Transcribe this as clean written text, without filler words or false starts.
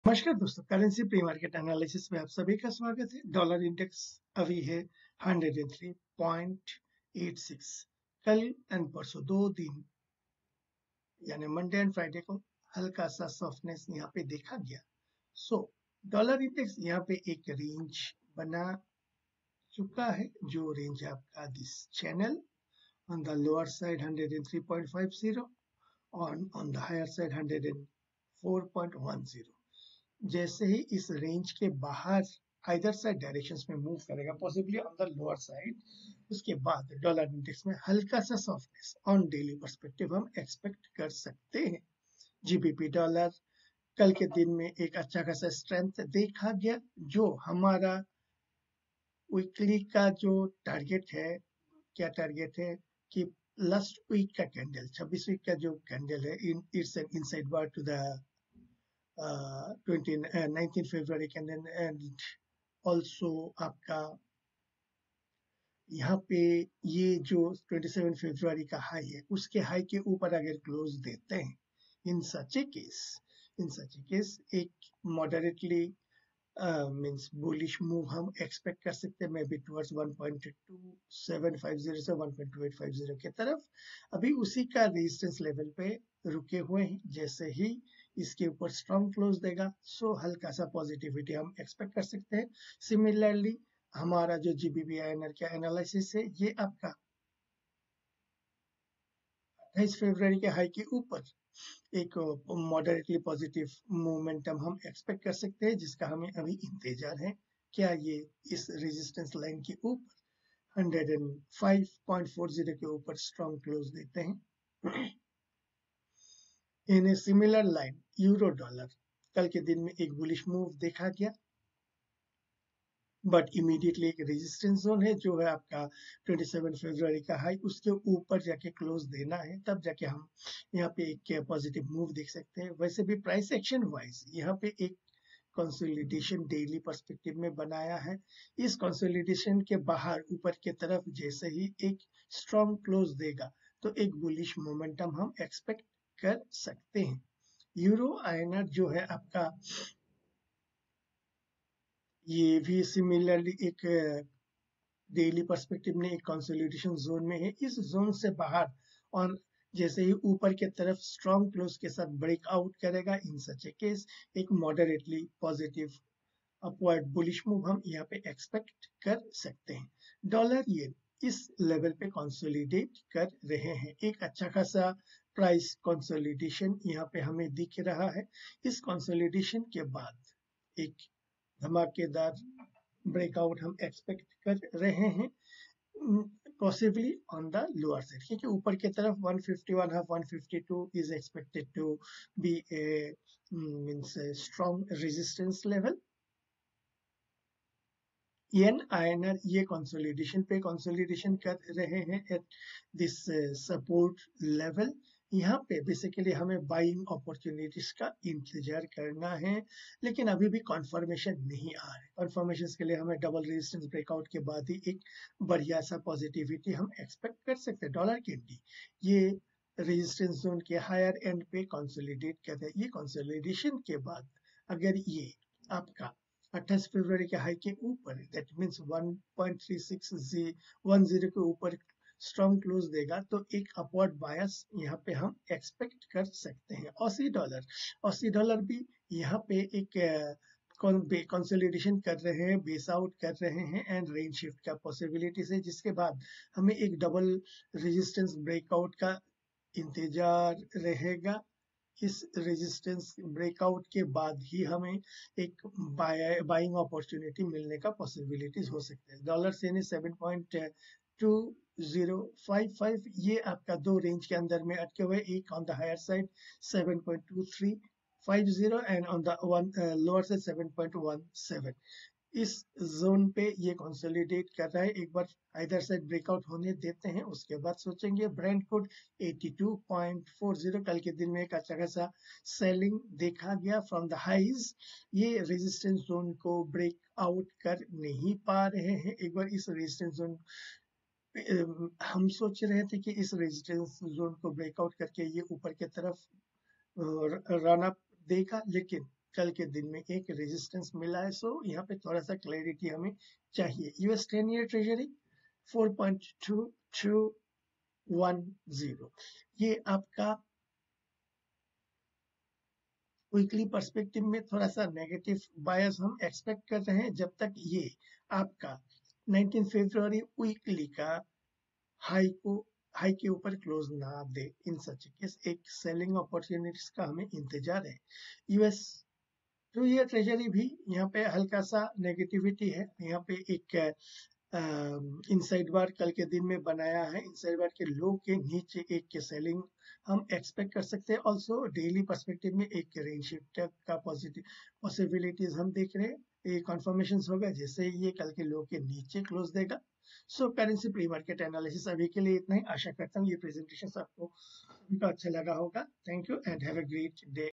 नमस्कार दोस्तों, currency pre market analysis में आप सभी का स्वागत है। डॉलर इंडेक्स अभी है 103.86। कल एंड परसों 2 दिन यानी मंडे एंड फ्राइडे को हल्का सा सॉफ्टनेस यहाँ पे देखा गया। डॉलर इंडेक्स यहाँ पे एक रेंज बना चुका है, जो रेंज आपका this channel on the lower side 103.50 on the higher side 104.10। जैसे ही इस रेंज के बाहर आइदर साइड डायरेक्शंस में मूव करेगा, possibly on the lower side, उसके बाद डॉलर इंडेक्स में हल्का सा सॉफ्टनेस ऑन डेली पर्सपेक्टिव हम एक्सपेक्ट कर सकते हैं। जीबीपी डॉलर कल के दिन में एक अच्छा खासा स्ट्रेंथ देखा गया, जो हमारा वीकली का जो टारगेट है, क्या टारगेट है कि लास्ट वीक का कैंडल 26 वीक का जो कैंडल है, it's an inside bar to the 19 February candle, and also आपका यहाँ पे ये जो 27 फरवरी का हाई है, उसके हाई के ऊपर अगर क्लोज देते हैं, इन सच ए केस एक मॉडरेटली मींस बुलिश मूव हम एक्सपेक्ट कर सकते हैं, मे बी टुवर्ड्स 1.2750 से 1.2850 के तरफ। अभी उसी का रेजिस्टेंस लेवल पे रुके हुए हैं। जैसे ही इसके ऊपर स्ट्रॉन्ग क्लोज देगा, सो हल्का सा पॉजिटिविटी हम एक्सपेक्ट कर सकते हैं। सिमिलरली हमारा जो GBP/INR का एनालिसिस है, ये आपका 28 फरवरी के हाई के ऊपर एक मॉडरेटली पॉजिटिव मोमेंटम हम एक्सपेक्ट कर सकते हैं, जिसका हमें अभी इंतजार है। क्या ये इस रेजिस्टेंस लाइन के ऊपर 105.40 के ऊपर स्ट्रॉन्ग क्लोज देते हैं। In a similar line euro dollar कल के दिन में एक बुलिश मूव देखा गया, बट इमीडिएटली एक रेजिस्टेंस जोन है, जो है आपका 27 फरवरी का हाई, उसके ऊपर जाके क्लोज देना है, तब जाके हम यहाँ पे एक पॉजिटिव मूव देख सकते हैं। वैसे भी प्राइस एक्शन वाइज यहाँ पे एक कंसोलिडेशन डेली पर्सपेक्टिव में बनाया है। इस कंसोलिडेशन के बाहर ऊपर के तरफ जैसे ही एक स्ट्रॉन्ग क्लोज देगा, तो एक बुलिश मोमेंटम हम एक्सपेक्ट कर सकते हैं। यूरो/INR जो है आपका, ये भी सिमिलरली एक डेली पर्सपेक्टिव में एक कंसोलिडेशन जोन में है। इस जोन से बाहर और जैसे ही ऊपर के तरफ स्ट्रॉन्ग क्लोज के साथ ब्रेकआउट करेगा, इन सच ए केस एक moderately positive upward bullish move हम यहाँ पे एक्सपेक्ट कर सकते हैं। डॉलर येन इस लेवल पे कंसोलिडेट कर रहे हैं। एक अच्छा खासा प्राइस कंसोलिडेशन यहाँ पे हमें दिख रहा है। इस कंसोलिडेशन के बाद एक धमाकेदार ब्रेकआउट हम एक्सपेक्ट कर रहे हैं, possibly on the lower side, क्योंकि ऊपर की तरफ 151 half 152 is expected to be a means strong resistance level. INR ये कंसोलिडेशन पे कंसोलिडेशन कर रहे हैं एट दिस सपोर्ट लेवल। यहाँ पे बेसिकली हमें बाइंग अपॉर्चुनिटीज का इंतजार करना है, लेकिन अभी भी कंफर्मेशन नहीं आ रहा है। कंफर्मेशन के लिए हमें डबल रेजिस्टेंस ब्रेकआउट के बाद ही एक बढ़िया सा पॉजिटिविटी हम एक्सपेक्ट कर सकते हैं। डॉलर कैंडी ये रेजिस्टेंस जोन के हायर एंड पे कंसोलिडेट कर रहे हैं। ये कंसोलिडेशन के बाद अगर ये आपका 28 फरवरी के हाई के ऊपर, दैट मींस 1.3610 के ऊपर स्ट्रॉन्ग क्लोज देगा, तो एक अपवर्ड बायस यहाँ पे हम एक्सपेक्ट कर सकते हैं। ऑसी डॉलर भी यहाँ पे एक कंसोलिडेशन कर रहे हैं, बेस आउट कर रहे हैं, एंड रेंज शिफ्ट का पॉसिबिलिटीज है, जिसके बाद हमें एक डबल रेजिस्टेंस ब्रेकआउट का इंतजार रहेगा। इस रेजिस्टेंस ब्रेकआउट के बाद ही हमें एक बाइंग अपॉर्चुनिटी मिलने का पॉसिबिलिटीज हो सकते हैं। डॉलर से 7.2055, ये आपका दो रेंज के अंदर में अटके हुए, एक on the higher side 7.2350 and on the lower side 7.17। इस जोन पे ये कंसोलिडेट कर रहा है। एक बार आइदर साइड ब्रेकआउट होने देते हैं, उसके बाद सोचेंगे। ब्रेंट कोड 82.40 कल के दिन में एक अच्छा खासा सेलिंग देखा गया फ्रॉम द हाइज। ये रेजिस्टेंस जोन को ब्रेक आउट कर नहीं पा रहे हैं। एक बार इस रेजिस्टेंस जोन हम सोच रहे थे कि इस रेजिस्टेंस जोन को ब्रेकआउट करके ये ऊपर की तरफ रन अप देगा, लेकिन कल के दिन में एक रेजिस्टेंस मिला है, सो यहाँ पे थोड़ा सा क्लैरिटी हमें चाहिए। यूएस 10-year ट्रेजरी 4.2210, ये आपका वीकली पर्सपेक्टिव में थोड़ा सा नेगेटिव बायस हम एक्सपेक्ट कर रहे हैं, जब तक ये आपका 19 फरवरी वीकली का हाई के ऊपर क्लोज ना दे। इन सच केस एक सेलिंग अपॉर्चुनिटीज का हमें इंतजार है। यूएस 2-year ट्रेजरी भी यहाँ पे हल्का सा नेगेटिविटी है। यहाँ पे एक इनसाइड बार कल के दिन में बनाया है, इनसाइड बार के लो के नीचे एक के सेलिंग हम एक्सपेक्ट कर सकते हैं। ऑल्सो डेली पर्सपेक्टिव में एक रेंज शिफ्ट का पॉजिटिव पॉसिबिलिटीज हम देख रहे हैं। ये कन्फर्मेशन होगा जैसे ये कल के लो के नीचे क्लोज देगा। So currency pre market analysis अभी के लिए इतना ही। आशा करता हूँ ये प्रेजेंटेशन आपको अच्छा लगा होगा। Thank you and have a great day.